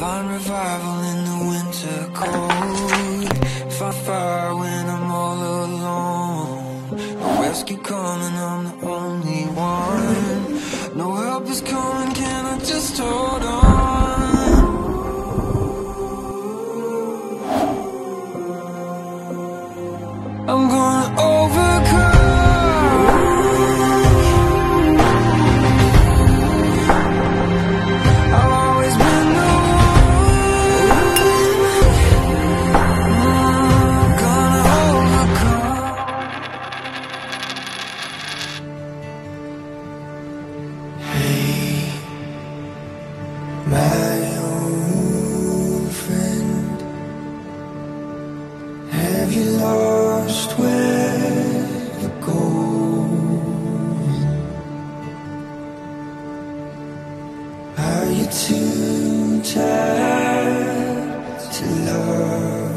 Find revival in the winter cold. Find fire when I'm all alone. No rescue coming, I'm the only one. No help is coming, can I just hold on? I'm gonna overcome. My old friend, have you lost where to go? Are you too tired to love?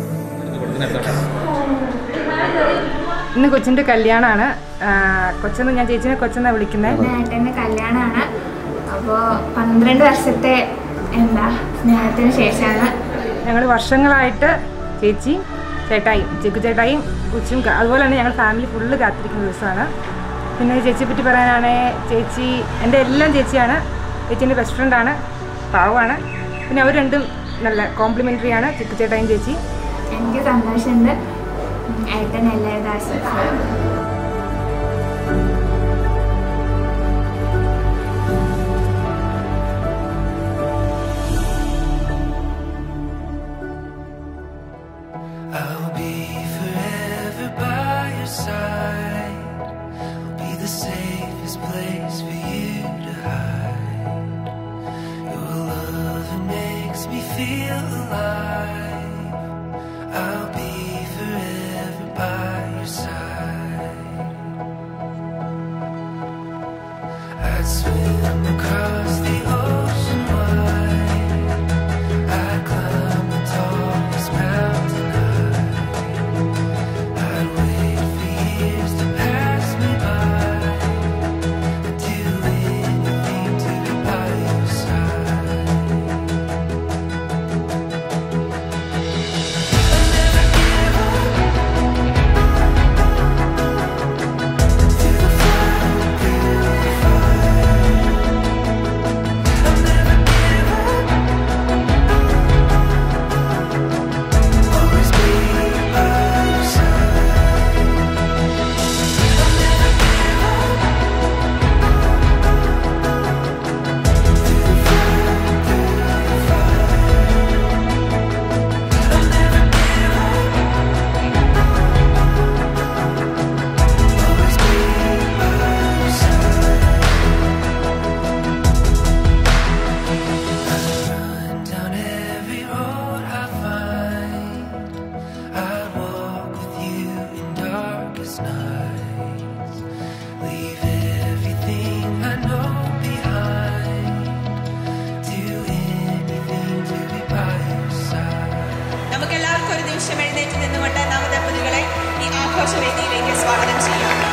ഇന്ന് കൊച്ചിൻ്റെ കല്യാണമാണ്. കൊച്ചെന്ന് ഞാൻ ചേച്ചിനെ കൊച്ചെന്നാണ് വിളിക്കുന്നത്. ഏട്ടൻ്റെ കല്യാണമാണ്. അപ്പോൾ 12 വർഷത്തെ സ്നേഹത്തിന് ശേഷമാണ്. ഞങ്ങൾ വർഷങ്ങളായിട്ട് ചേച്ചി ചേട്ടായും ചിക്കു ചേട്ടായും കൊച്ചും അതുപോലെ തന്നെ ഞങ്ങൾ ഫാമിലി ഫുള്ള് കാത്തിരിക്കുന്ന ദിവസമാണ്. പിന്നെ ചേച്ചിയെ പറ്റി പറയാനാണെങ്കിൽ ചേച്ചി എൻ്റെ എല്ലാം ചേച്ചിയാണ്. ചേച്ചീൻ്റെ ബെസ്റ്റ് ഫ്രണ്ടാണ്, പാവമാണ്. പിന്നെ അവർ രണ്ടും നല്ല കോംപ്ലിമെൻ്ററി ആണ്, ചിക്കു ചേട്ടായും ചേച്ചി. എനിക്ക് സന്തോഷമുണ്ട്. ഏട്ടൻ എല്ലാവരുടെ ആശംസകളും. I'll be forever by your side. I'll be the safest place for you to hide. Your love makes me feel alive. I'll be forever by your side. I'd swim across the ocean wide. I'd climb the tallest mountain. നമുക്കെല്ലാവർക്കും ഒരു നിമിഷം എഴുന്നേറ്റ് നിന്നുകൊണ്ട് നവദമ്പതികളെ ഈ ആഘോഷവേദിയിലേക്ക് സ്വാഗതം ചെയ്യാം.